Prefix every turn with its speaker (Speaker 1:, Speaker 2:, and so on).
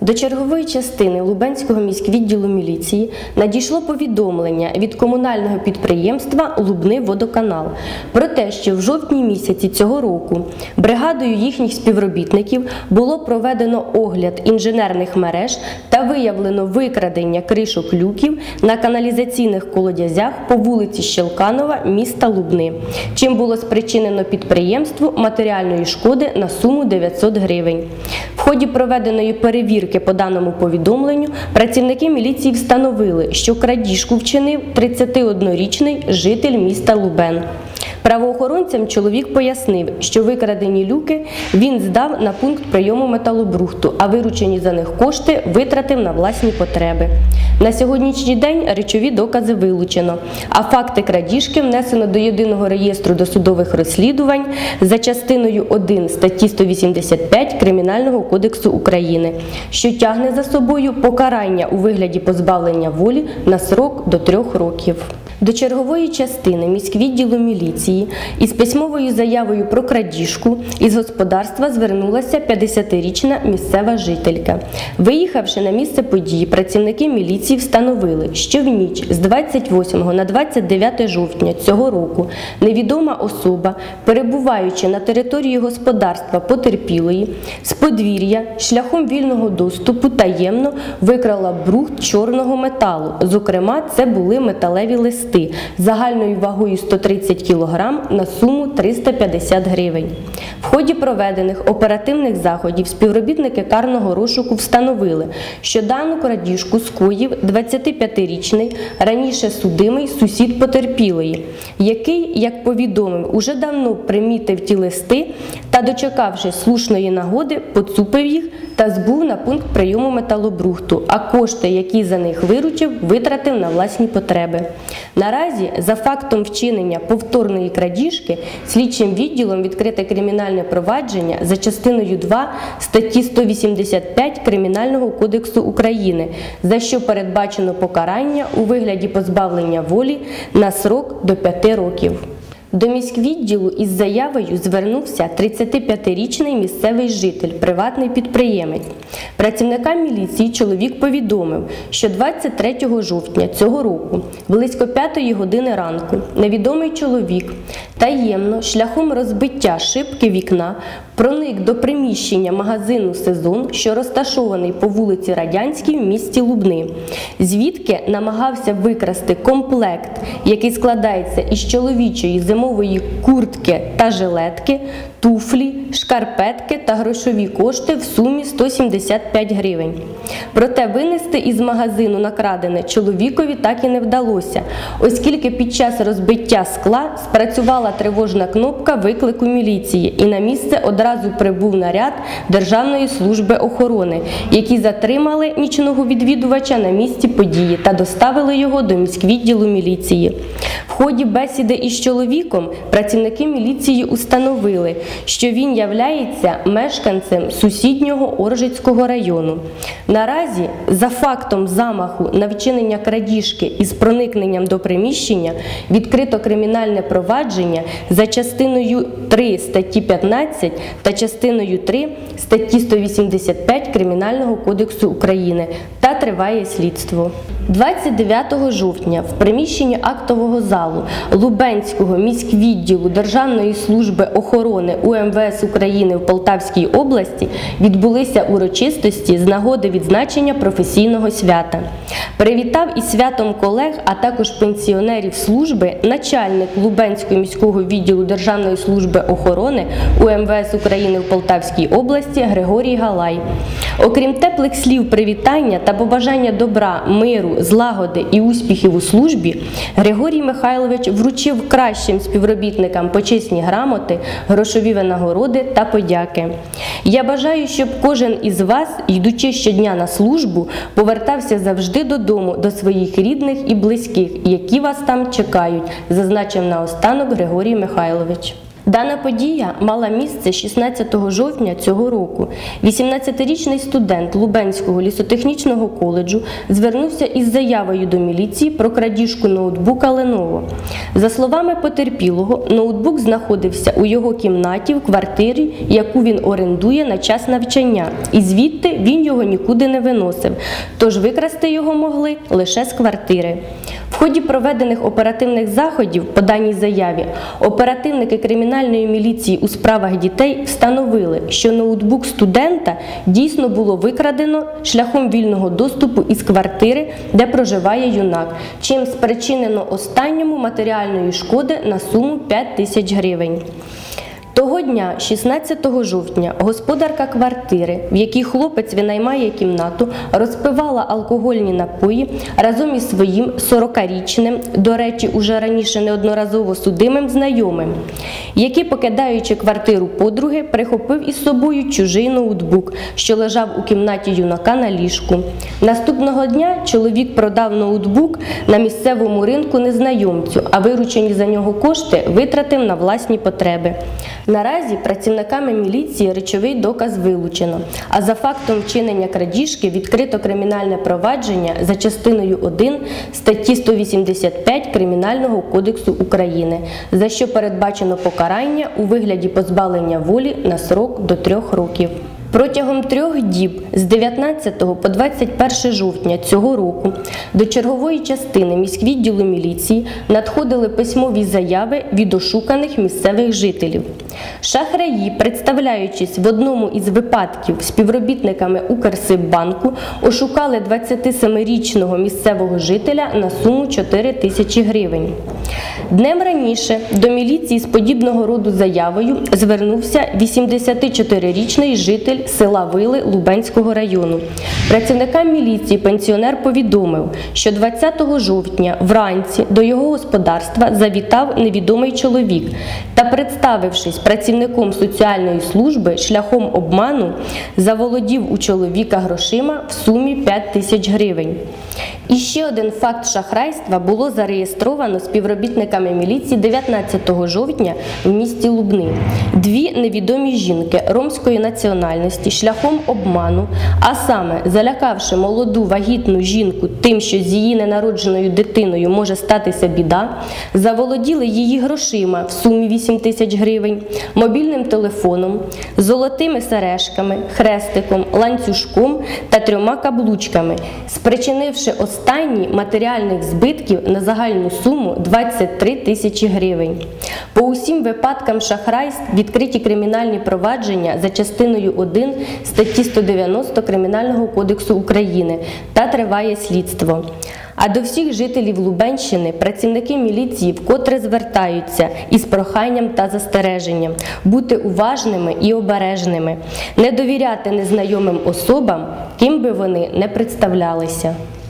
Speaker 1: До чергової частини Лубенського міськвідділу міліції надійшло повідомлення від комунального підприємства «Лубниводоканал» про те, що в жовтні місяці цього року бригадою їхніх співробітників було проведено огляд інженерних мереж та виявлено викрадення кришок люків на каналізаційних колодязях по вулиці Щелканова міста Лубни, чим було спричинено підприємству матеріальної шкоди на суму 900 гривень. В ході проведеної перевірки по даному повідомленню працівники міліції встановили, що крадіжку вчинив 31-річний житель міста Лубен. Правоохоронцям чоловік пояснив, що викрадені люки він здав на пункт прийому металобрухту, а виручені за них кошти витратив на власні потреби. На сьогоднішній день речові докази вилучено, а факти крадіжки внесено до Єдиного реєстру досудових розслідувань за частиною 1 статті 185 Кримінального кодексу України, що тягне за собою покарання у вигляді позбавлення волі на строк до 3 років. До чергової частини міськвідділу міліції із письмовою заявою про крадіжку із господарства звернулася 50-річна місцева жителька. Виїхавши на місце події, працівники міліції встановили, що в ніч з 28 на 29 жовтня цього року невідома особа, перебуваючи на території господарства потерпілої, з подвір'я шляхом вільного доступу таємно викрала брухт чорного металу. Зокрема, це були металеві листи загальною вагою 130 кг на суму 350 гривень. В ході проведених оперативних заходів співробітники карного розшуку встановили, що дану крадіжку скоїв 25-річний, раніше судимий сусід потерпілої, який, як повідомив, уже давно примітив ті листи та, дочекавши слушної нагоди, поцупив їх та збув на пункт прийому металобрухту, а кошти, які за них виручив, витратив на власні потреби. Наразі за фактом вчинення повторної крадіжки слідчим відділом відкрите кримінальне провадження за частиною 2 статті 185 Кримінального кодексу України, за що передбачено покарання у вигляді позбавлення волі на строк до 5 років. До міськвідділу із заявою звернувся 35-річний місцевий житель, приватний підприємець. Працівникам міліції чоловік повідомив, що 23 жовтня цього року, близько 5 години ранку, невідомий чоловік таємно, шляхом розбиття шибки вікна, проник до приміщення магазину «Сезон», що розташований по вулиці Радянській в місті Лубни, звідки намагався викрасти комплект, який складається із чоловічої зимової куртки та жилетки, туфлі, шкарпетки та грошові кошти в сумі 175 гривень. Проте винести із магазину накрадене чоловікові так і не вдалося, оскільки під час розбиття скла спрацювала тривожна кнопка виклику міліції і на місце одразу прибув наряд Державної служби охорони, які затримали нічного відвідувача на місці події та доставили його до міськвідділу міліції. В ході бесіди із чоловіком працівники міліції установили, що він являється мешканцем сусіднього Оржицького району. Наразі за фактом замаху на вчинення крадіжки із проникненням до приміщення відкрито кримінальне провадження за частиною 3 статті 15 та частиною 3 статті 185 Кримінального кодексу України та триває слідство. 29 жовтня в приміщенні актового залу Лубенського міськвідділу Державної служби охорони УМВС України в Полтавській області відбулися урочистості з нагоди відзначення професійного свята. Привітав із святом колег, а також пенсіонерів служби начальник Лубенського міського відділу Державної служби охорони УМВС України в Полтавській області Григорій Галай. Окрім теплих слів привітання та побажання добра, миру, злагоди і успіхів у службі, Григорій Михайлович вручив кращим співробітникам почесні грамоти, грошові винагороди та подяки. Я бажаю, щоб кожен із вас, йдучи щодня на службу, повертався завжди додому, до своїх рідних і близьких, які вас там чекають, зазначив наостанок Григорій Михайлович. Дана подія мала місце 16 жовтня цього року. 18-річний студент Лубенського лісотехнічного коледжу звернувся із заявою до міліції про крадіжку ноутбука Lenovo. За словами потерпілого, ноутбук знаходився у його кімнаті в квартирі, яку він орендує на час навчання, і звідти він його нікуди не виносив, тож викрасти його могли лише з квартири. В ході проведених оперативних заходів по даній заяві оперативники кримінальної міліції у справах дітей встановили, що ноутбук студента дійсно було викрадено шляхом вільного доступу із квартири, де проживає юнак, чим спричинено останньому матеріальної шкоди на суму 5000 гривень. Того дня, 16 жовтня, господарка квартири, в якій хлопець винаймає кімнату, розпивала алкогольні напої разом із своїм 40-річним, до речі, уже раніше неодноразово судимим знайомим, який, покидаючи квартиру подруги, прихопив із собою чужий ноутбук, що лежав у кімнаті юнака на ліжку. Наступного дня чоловік продав ноутбук на місцевому ринку незнайомцю, а виручені за нього кошти витратив на власні потреби. Наразі працівниками міліції речовий доказ вилучено, а за фактом вчинення крадіжки відкрито кримінальне провадження за частиною 1 статті 185 Кримінального кодексу України, за що передбачено покарання у вигляді позбавлення волі на строк до 3 років. Протягом 3 діб з 19 по 21 жовтня цього року до чергової частини міськвідділу міліції надходили письмові заяви від ошуканих місцевих жителів. Шахраї, представляючись в одному із випадків співробітниками Укрсиббанку, ошукали 27-річного місцевого жителя на суму 4000 гривень. Днем раніше до міліції з подібного роду заявою звернувся 84-річний житель села Вили Лубенського району. Працівникам міліції пенсіонер повідомив, що 20 жовтня вранці до його господарства завітав невідомий чоловік та, представившись працівником соціальної служби, шляхом обману заволодів у чоловіка грошима в сумі 5000 гривень. І ще один факт шахрайства було зареєстровано співробітниками міліції 19 жовтня в місті Лубни. 2 невідомі жінки ромської національності шляхом обману, а саме залякавши молоду вагітну жінку тим, що з її ненародженою дитиною може статися біда, заволоділи її грошима в сумі 8000 гривень, мобільним телефоном, золотими сережками, хрестиком, ланцюжком та 3 каблучками, спричинивши останні матеріальних збитків на загальну суму 23 тисячі гривень. По усім випадкам шахрайств відкриті кримінальні провадження за частиною 1 статті 190 Кримінального кодексу України та триває слідство. А до всіх жителів Лубенщини працівники міліції вкотре звертаються із проханням та застереженням бути уважними і обережними, не довіряти незнайомим особам, ким би вони не представлялися.